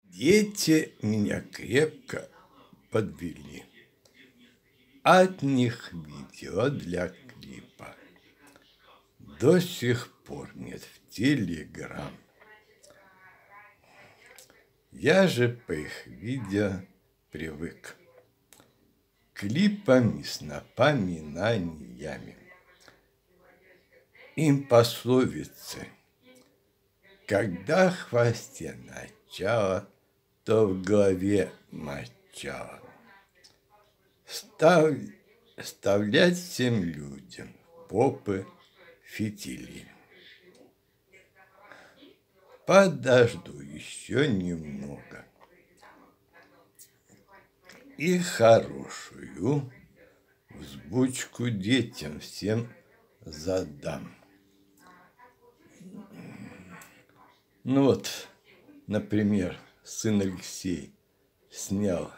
Дети меня крепко подвели. От них видео для клипа до сих пор нет в Телеграм. Я же по их видео привык. Клипами с напоминаниями. Им пословицы. Когда в хвосте начало, то в голове мочало. Вставлять всем людям попы фитили. Подожду еще немного и хорошую взбучку детям всем задам. Ну вот, например, сын Алексей снял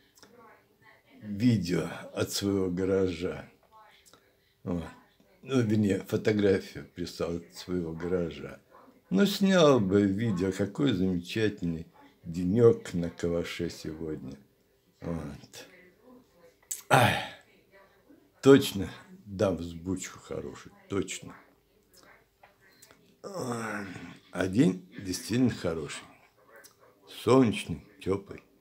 видео от своего гаража. Вот. Ну, вернее, фотографию прислал от своего гаража. Ну, снял бы видео, какой замечательный денек на Калаше сегодня. Вот. Ай, точно дам взбучку хорошую, точно. А день действительно хороший, солнечный, теплый.